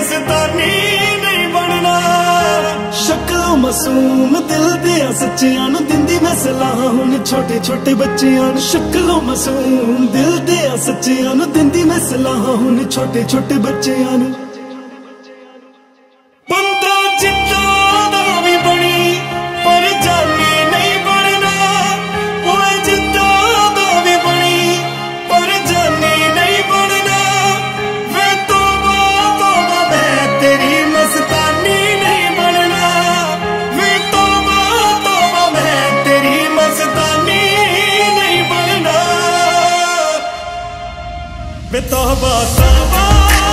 मस्तानी नहीं बनना। शक्लों मासूम दिल दिया सच्चियां नूं दिंदी मैं सलाह हुण छोटे छोटे बच्चियां नूं। शक्लों मासूम दिल दिया सच्चियां नूं दिंदी मैं सलाह हुण छोटे छोटे बच्चियां नूं। बंदा जिद्दां दा भी बनी पर जानी नहीं बनना। ओए जिद्दां दा भी बनी पर जानी नहीं बनना। वे तौबा तौबा मैं तेरी मस्तानी नहीं बनना। वे तौबा तौबा मैं तेरी मस्तानी नहीं बनना। वे तौबा तौबा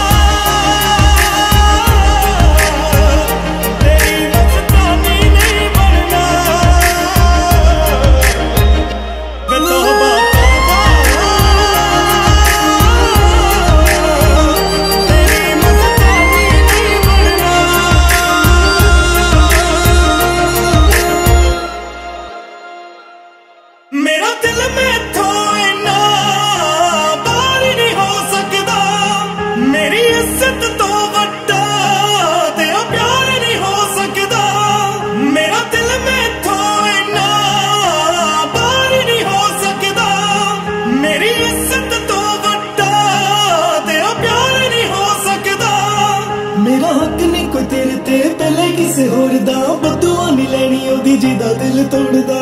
मेरा दिल में थो इन्ना बाहर नहीं हो सकता। मेरी इज्जत तो वड्डा तेरा प्यार नहीं हो सकता। मेरा दिल में थो इन्ना बाहर नहीं हो सकता। मेरी इज्जत तो वड्डा तेरा प्यार नहीं हो सकता। मेरा हक नहीं कोई तेरे ते पहले किसे होर दा। बदुआ नहीं लेनी ओदी जिदा दिल तोड़दा।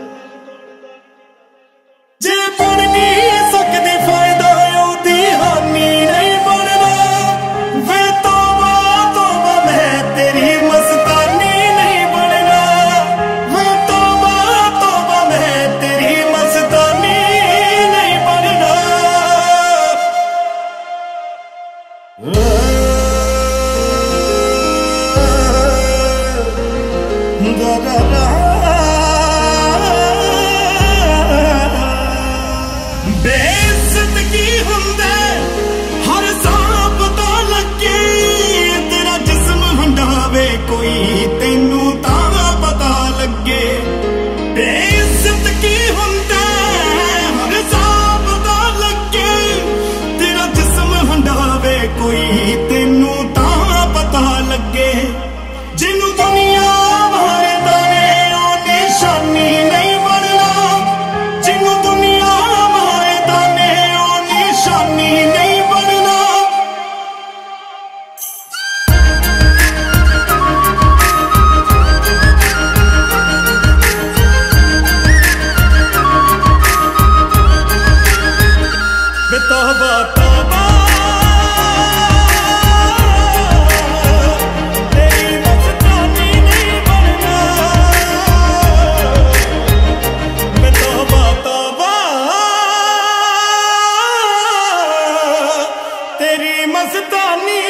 जे बन नहीं सकती फायदा ओदी हानि नहीं बनना। वे तौबा तौबा मैं तेरी मस्तानी नहीं बनना। वे तौबा तौबा मैं तेरी मस्तानी नहीं बनना। बेइज्जत की हुंदे हर सांप तो लगे। तेरा जिस्म हंडावे कोई तेनू तां पता लगे। बेइज्जत की हुंदे हर सांप तो लगे। तेरा जिस्म हंडावे कोई तेनू तां पता लगे। जिन्नू दुनिया मारे ताने ओ निशानी नहीं बनना। जिन्नू दुनिया नहीं बनना। वे तौबा तौबा तेरी मस्तानी नहीं बनना। वे तौबा तौबा तेरी मस्तानी